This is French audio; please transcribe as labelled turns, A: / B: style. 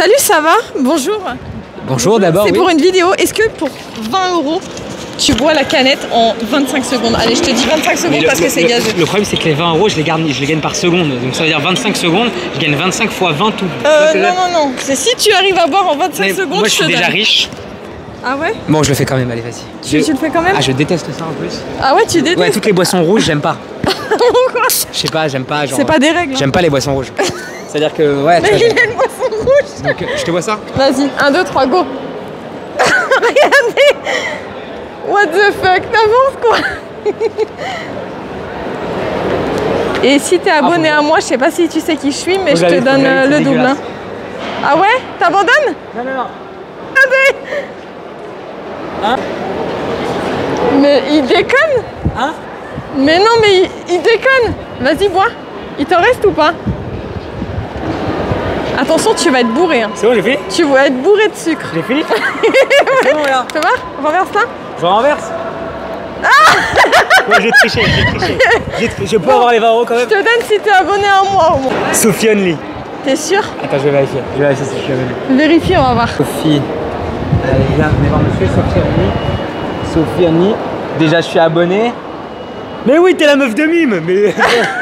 A: Salut, ça va? Bonjour.
B: Bonjour d'abord.
A: C'est pour une vidéo. Est-ce que pour 20 €, tu bois la canette en 25 secondes? Allez, je te dis 25 secondes parce que c'est gazeux.
B: Le problème, c'est que les 20 €, je les gagne par seconde. Donc ça veut dire 25 secondes, je gagne 25 fois 20 tout.
A: Non. C'est si tu arrives à boire en 25 secondes,
B: moi, je suis déjà riche.
A: Ah ouais?
B: Bon, je le fais quand même, allez, vas-y.
A: Tu le fais quand même?
B: Ah, je déteste ça en plus.
A: Ah ouais, tu détestes?
B: Ouais, toutes les boissons rouges, j'aime pas.
A: Pourquoi?
B: Je sais pas, j'aime pas.
A: C'est pas des règles.
B: J'aime pas les boissons rouges. C'est-à-dire que, ouais.
A: Mais il a une boisson rouge.
B: Donc, je te bois ça?
A: Vas-y, 1, 2, 3, go. Regardez. What the fuck, t'avances quoi. Et si t'es abonné à moi, je sais pas si tu sais qui je suis, mais je te donne le double. Hein. Ah ouais? T'abandonnes?
B: Non.
A: Regardez.
B: Hein?
A: Mais il déconne?
B: Hein?
A: Mais non, mais il déconne. Vas-y, bois. Il t'en reste ou pas? Attention, tu vas être bourré. Hein.
B: C'est bon, j'ai fini?
A: Tu vas être bourré de sucre.
B: J'ai fini? C'est bon, là.
A: Tu vas? Renverse là.
B: Je renverse. Ouais, j'ai triché. Je peux avoir les 20 € quand même?
A: Je te donne si t'es abonné à moi au moins.
B: Sophie Only.
A: T'es sûr?
B: Attends, je vais vérifier. Si je suis abonné.
A: Vérifie, on va voir.
B: Sophie. Allez, viens, venez voir monsieur. Sophie Only. Déjà, je suis abonné. Mais oui, t'es la meuf de mime. Mais...